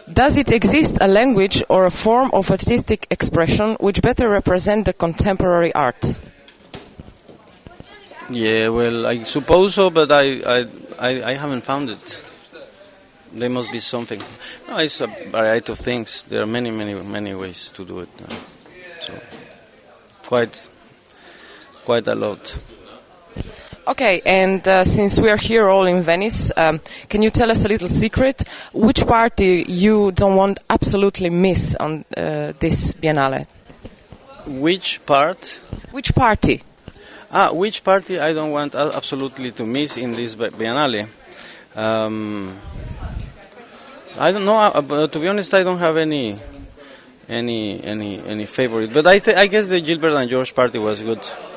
Does it exist a language or a form of artistic expression which better represent the contemporary art? Yeah, well, I suppose so, but I haven't found it. There must be something. No, it's a variety of things. There are many ways to do it. So quite a lot. Okay, and since we are here all in Venice, can you tell us a little secret? Which party you don't want absolutely miss on this Biennale? Which part? Which party? Which party I don't want absolutely to miss in this Biennale? I don't know. But to be honest, I don't have any favorite. But I guess the Gilbert and George party was good.